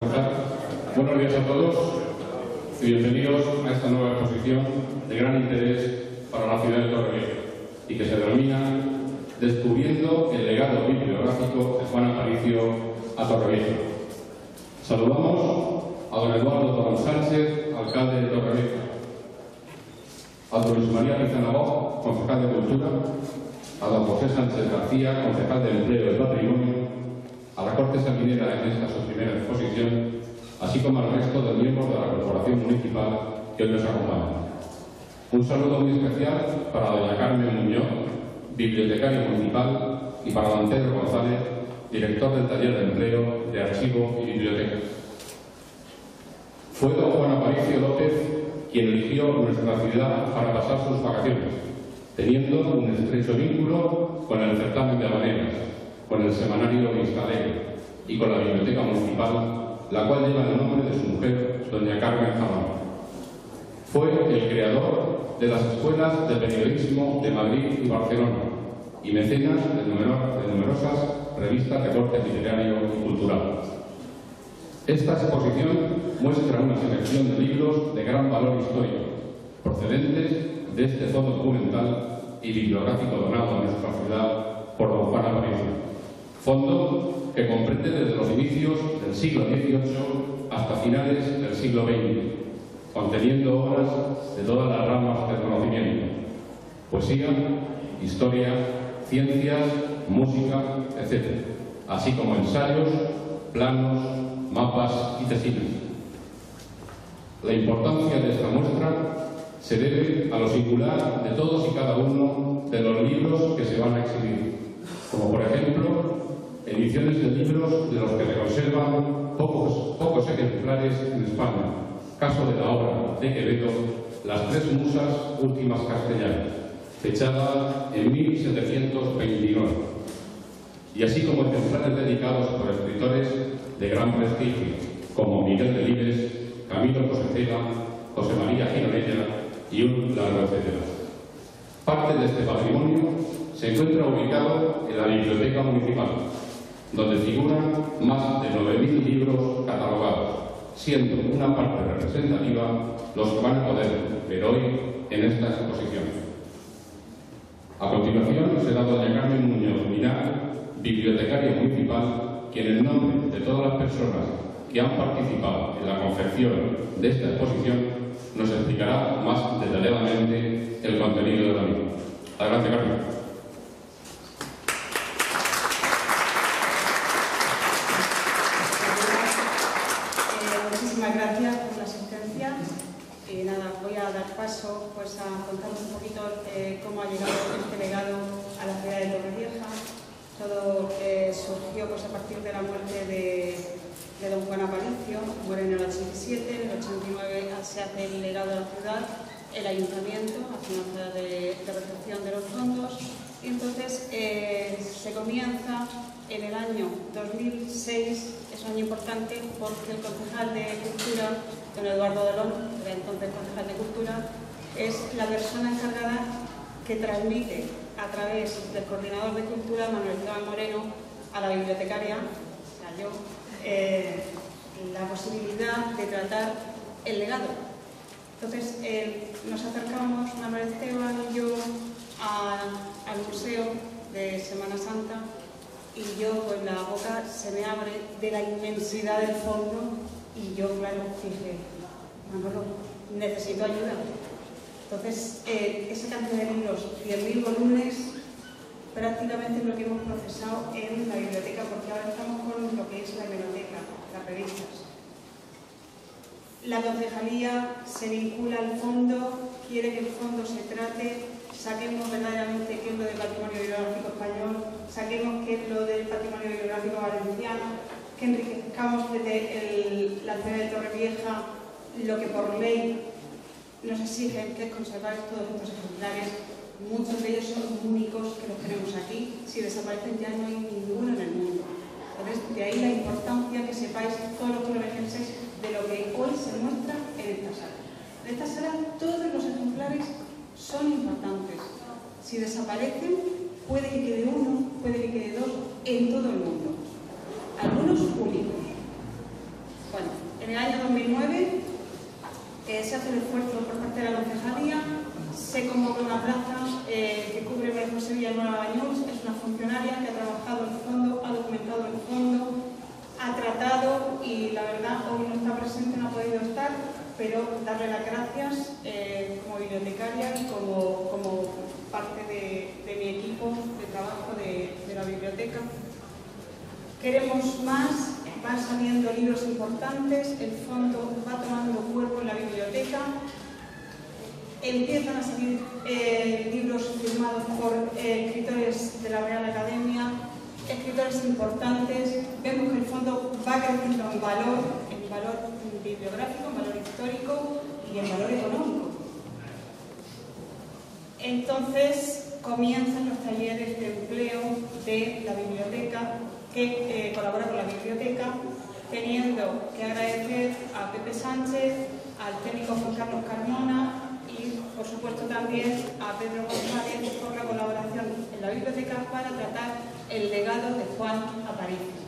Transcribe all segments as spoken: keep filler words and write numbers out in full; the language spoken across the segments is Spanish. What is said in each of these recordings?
Buenos días a todos y bienvenidos a esta nueva exposición de gran interés para la ciudad de Torrevieja y que se denomina Descubriendo el legado bibliográfico de Juan Aparicio a Torrevieja. Saludamos a don Eduardo Torrón Sánchez, alcalde de Torrevieja, a don Luis María Pizanabó, concejal de Cultura, a don José Sánchez García, concejal de Empleo y Patrimonio, a la Corte Sanguinera en esta su primera exposición, así como al resto de miembros de la Corporación Municipal que hoy nos acompañan. Un saludo muy especial para doña Carmen Muñoz, bibliotecaria municipal, y para don Pedro González, director del Taller de Empleo, de Archivo y Biblioteca. Fue don Juan Aparicio López quien eligió nuestra ciudad para pasar sus vacaciones, teniendo un estrecho vínculo con el certamen de habaneras, con el semanario Vistalegre y con la Biblioteca Municipal, la cual lleva el nombre de su mujer, doña Carmen Zamora. Fue el creador de las escuelas de periodismo de Madrid y Barcelona y mecenas de, numero, de numerosas revistas de corte literario y cultural. Esta exposición muestra una selección de libros de gran valor histórico, procedentes de este fondo documental y bibliográfico donado a nuestra ciudad por don Juan Aparicio. Fondo que comprende desde los inicios del siglo dieciocho hasta finales del siglo veinte, conteniendo obras de todas las ramas del conocimiento: poesía, historia, ciencias, música, etcétera, así como ensayos, planos, mapas y tesines. La importancia de esta muestra se debe a lo singular de todos y cada uno de los libros que se van a exhibir, como por ejemplo ediciones de libros de los que se conservan pocos, pocos ejemplares en España, caso de la obra de Quevedo, Las tres musas últimas castellanas, fechada en mil setecientos veintinueve, y así como ejemplares dedicados por escritores de gran prestigio, como Miguel Delibes, Camilo Coseceda, José María Gironella y un largo etcétera. Parte de este patrimonio se encuentra ubicado en la Biblioteca Municipal, donde figuran más de nueve mil libros catalogados, siendo una parte representativa los que van a poder ver hoy en esta exposición. A continuación será doña Carmen Muñoz Minar, bibliotecaria municipal, quien en nombre de todas las personas que han participado en la confección de esta exposición nos explicará más detalladamente el contenido de la misma. Adelante, Carmen. Muchísimas gracias por la asistencia. Y nada, voy a dar paso pues, a contaros un poquito eh, cómo ha llegado este legado a la ciudad de Torrevieja. Todo eh, surgió pues, a partir de la muerte de, de don Juan Aparicio. Muere en el ochenta y siete, en el ochenta y nueve se hace el legado de la ciudad, el ayuntamiento hace una acta de, de recepción de los fondos, y entonces eh, se comienza en el año dos mil seis. Es un año importante porque el concejal de Cultura, don Eduardo Dolón, que era entonces concejal de Cultura, es la persona encargada que transmite a través del coordinador de Cultura, Manuel Esteban Moreno, a la bibliotecaria, o sea, yo, eh, la posibilidad de tratar el legado. Entonces eh, nos acercamos, Manuel Esteban y yo, a, al museo de Semana Santa, y yo, pues la boca se me abre de la inmensidad del fondo, y yo, claro, dije, Manolo, necesito ayuda. Entonces, eh, esa cantidad de libros, cien mil volúmenes, prácticamente es lo que hemos procesado en la biblioteca, porque ahora estamos con lo que es la biblioteca, las revistas. La concejalía se vincula al fondo, quiere que el fondo se trate, saquemos verdaderamente qué es lo del patrimonio bibliográfico español, saquemos qué es lo del patrimonio bibliográfico valenciano, que enriquezcamos desde el, la ciudad de Torrevieja lo que por ley nos exigen, que es conservar todos estos ejemplares. Muchos de ellos son únicos, que los tenemos aquí. Si desaparecen ya no hay ninguno en el mundo. Entonces, de ahí la importancia que sepáis todos los torrevejenses de lo que hoy se muestra en esta sala. En esta sala todos los ejemplares son importantes. Si desaparecen, puede que quede uno, puede que quede dos, en todo el mundo. Algunos únicos. el año dos mil nueve eh, se hace el esfuerzo por parte de la concejalía, se convoca una plaza eh, que cubre María José Villanueva Bañuls. Es una funcionaria que ha trabajado en fondo, ha documentado en fondo, ha tratado y la verdad hoy no está presente, no ha podido estar, pero darle las gracias eh, como bibliotecaria y como, como parte de, de mi equipo de trabajo de, de la biblioteca. Queremos más, van saliendo libros importantes, el fondo va tomando cuerpo en la biblioteca, empiezan a salir eh, libros firmados por eh, escritores de la Real Academia, escritores importantes. Vemos que el fondo va creciendo en valor, en valor bibliográfico, en valor histórico y en valor económico. Entonces comienzan los talleres de empleo de la biblioteca, que eh, colabora con la biblioteca, teniendo que agradecer a Pepe Sánchez, al técnico Juan Carlos Carmona y, por supuesto, también a Pedro González por la colaboración en la biblioteca para tratar el legado de Juan Aparicio.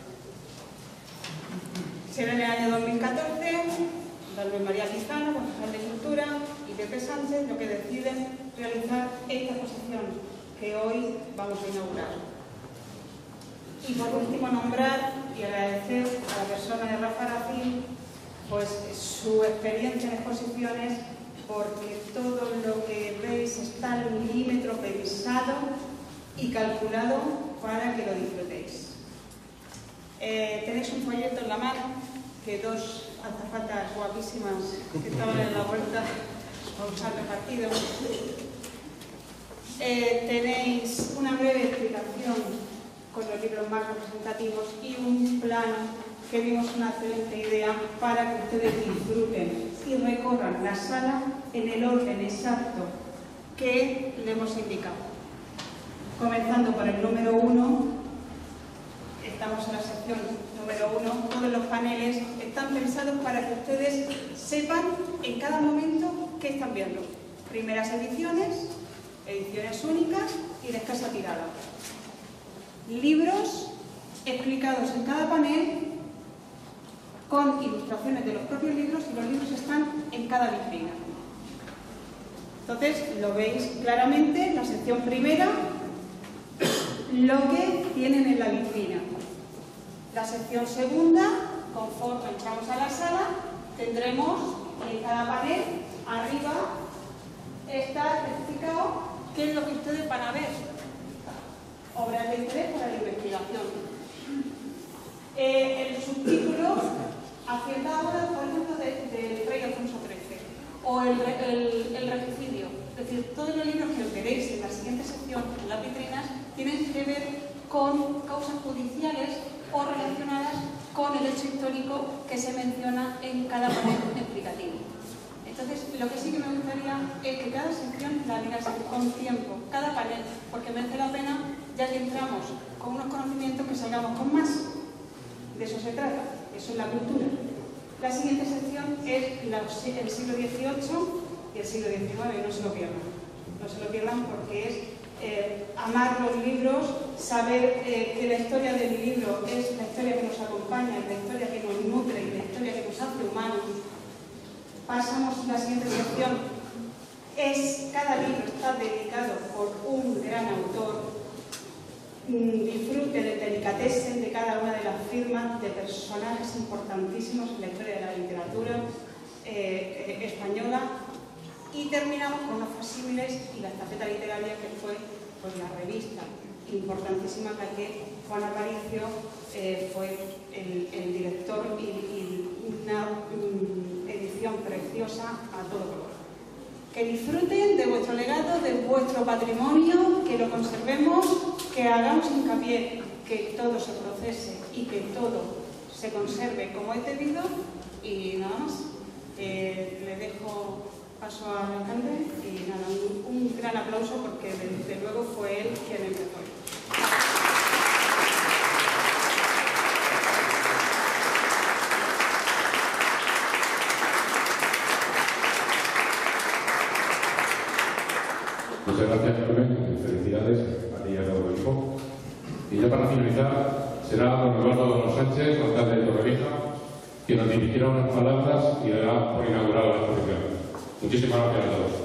Será en el año dos mil catorce, don Luis María Quijano, concejal de Cultura, y Pepe Sánchez lo que deciden realizar esta exposición que hoy vamos a inaugurar. Y por último nombrar y agradecer a la persona de Rafa Racín pues, su experiencia en exposiciones, porque todo lo que veis está al milímetro pensado y calculado para que lo disfrutéis. Eh, tenéis un folleto en la mano que dos azafatas guapísimas que estaban en la vuelta os han repartido. Eh, tenéis una breve explicación con los libros más representativos y un plano que vimos una excelente idea para que ustedes disfruten y recorran la sala en el orden exacto que le hemos indicado. Comenzando por el número uno, estamos en la sección número uno, todos los paneles están pensados para que ustedes sepan en cada momento qué están viendo. Primeras ediciones, ediciones únicas y de escasa tirada. Libros explicados en cada panel con ilustraciones de los propios libros y los libros están en cada vitrina. Entonces lo veis claramente en la sección primera lo que tienen en la vitrina. La sección segunda, conforme entramos a la sala, tendremos en cada panel arriba está especificado qué es lo que ustedes van a ver. Obras de interés para la investigación. Eh, el subtítulo a cierta hora, por ejemplo, del de rey Alfonso trece o el, el, el regicidio. Es decir, todos los libros que veréis en la siguiente sección, en las vitrinas, tienen que ver con causas judiciales o relacionadas con el hecho histórico que se menciona en cada panel explicativo. Entonces, lo que sí que me gustaría es que cada sección la mirase con tiempo, cada panel, porque merece la pena, ya que entramos con unos conocimientos, que salgamos con más. De eso se trata, eso es la cultura. La siguiente sección es la, el siglo dieciocho y el siglo diecinueve, no se lo pierdan. No se lo pierdan porque es eh, amar los libros, saber eh, que la historia de mi libro es la historia que nos acompaña, la historia que nos nutre y la historia que nos hace humanos. Pasamos a la siguiente sección. Es, cada libro está dedicado por un gran autor. Disfrute del delicatessen de cada una de las firmas de personajes importantísimos en la historia de la literatura eh, eh, española. Y terminamos con los facímiles y la estafeta literaria, que fue pues, la revista importantísima la que Juan Aparicio eh, fue el, el director y, y una um, edición preciosa a todo color. Que disfruten de vuestro legado, de vuestro patrimonio, que lo conservemos, que hagamos hincapié, que todo se procese y que todo se conserve como es debido. Y nada más, eh, le dejo paso al alcalde y nada, un, un gran aplauso porque desde luego fue él quien empezó. Muchas gracias, Carmen. Felicidades a ti y a todo el equipo. Y ya para finalizar, será don Eduardo Sánchez, alcalde de Torrevieja, que nos dirigiera unas palabras y le da por inaugurar la exposición. Muchísimas gracias a todos.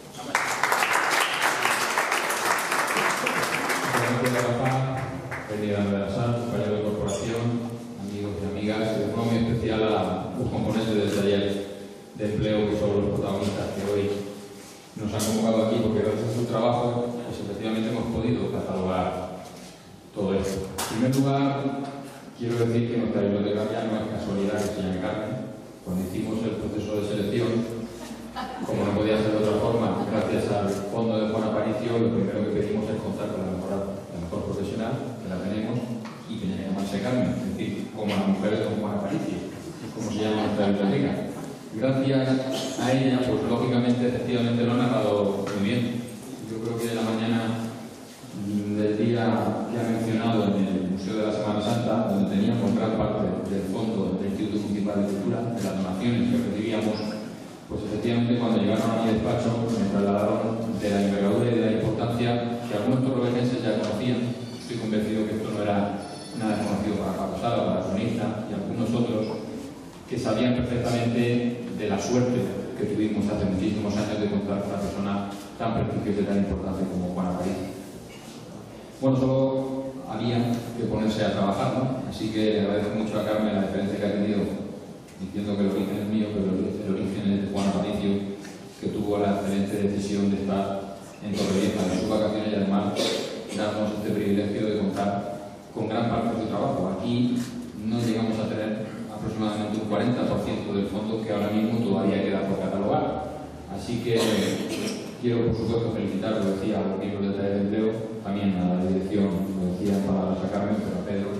Compañeros de corporación, amigos y amigas, y de forma muy especial a los componentes del taller de empleo que son los protagonistas que hoy nos han convocado aquí, porque gracias a su trabajo pues efectivamente hemos podido catalogar todo esto. En primer lugar, quiero decir que nuestra bibliotecaria no es casualidad que se llame Carmen. Cuando hicimos el proceso de selección, como no podía ser de otra forma, gracias al fondo de Juan Aparicio, lo primero que pedimos es contar con la mejor, la mejor profesional, que la tenemos, y que tiene que llamarse Carmen, es decir, como la mujer de Juan Aparicio, como se llama nuestra biblioteca. Gracias a ella, pues lógicamente, efectivamente lo han narrado muy bien. Yo creo que de la mañana del día que ha mencionado en el Museo de la Semana Santa, donde teníamos gran parte del fondo del Instituto Municipal de Cultura, de las donaciones que recibíamos, pues efectivamente cuando llegaron a mi despacho me trasladaron de la envergadura y de la importancia que algunos torrevejenses ya conocían. Estoy convencido que esto no era nada desconocido para Paco Sala, para Sonista y algunos otros que sabían perfectamente de la suerte que tuvimos hace muchísimos años de contar con una persona tan prestigiosa y tan importante como Juan Aparicio. Bueno, solo había que ponerse a trabajar, ¿no? Así que le agradezco mucho a Carmen la deferencia que ha tenido, diciendo que el origen es mío, pero el origen es de Juan Aparicio, que tuvo la excelente decisión de estar en Torrevieja en sus vacaciones y además darnos este privilegio de contar con gran parte de su trabajo. Aquí no llegamos a tener aproximadamente un cuarenta por ciento del fondo que ahora mismo todavía queda por catalogar. Así que quiero, por supuesto, felicitar, lo decía, a los miembros del taller de empleo, también a la dirección, lo decía para sacarme, pero a Pedro,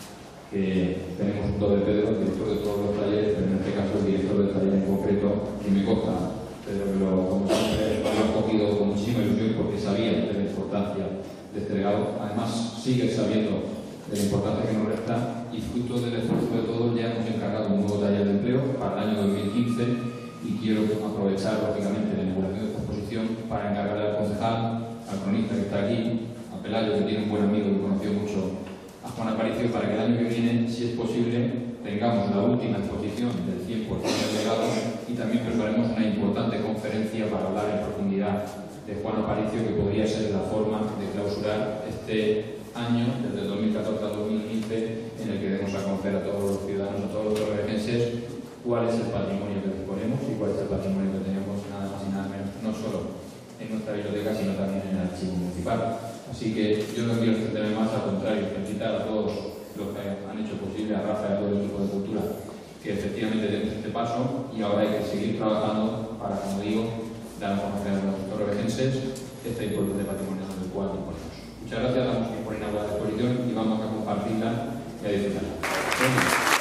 que tenemos un doble Pedro, el director de todos los talleres, pero en este caso el director del taller en concreto, que me consta, Pedro, que lo, como siempre, lo ha cogido con muchísima ilusión porque sabía de la importancia de este legado. Además, sigue sabiendo de la importancia que nos resta y fruto del esfuerzo de todos ya hemos encargado un nuevo taller de empleo para el año dos mil quince y quiero aprovechar lógicamente la inauguración de esta exposición para encargarle al concejal, al cronista que está aquí, a Pelayo, que tiene un buen amigo que conoció mucho a Juan Aparicio, para que el año que viene, si es posible, tengamos la última exposición del cien por ciento del legado y también preparemos una importante conferencia para hablar en profundidad de Juan Aparicio, que podría ser la forma de clausurar este año, desde el dos mil catorce al dos mil quince, en el que demos a conocer a todos los ciudadanos, a todos los torrevejenses, cuál es el patrimonio que disponemos y cuál es el patrimonio que tenemos, nada más y nada menos, no solo en nuestra biblioteca, sino también en el archivo municipal. Así que yo no quiero extenderme más, al contrario, felicitar a todos los que han hecho posible, a Rafa y a todo el equipo de cultura, que efectivamente demos este paso y ahora hay que seguir trabajando para, como digo, dar a conocer a los torrevejenses este importante patrimonio del cual disponemos. Muchas gracias, damos tiempo por inaugurar la exposición y vamos a compartirla y a disfrutarla.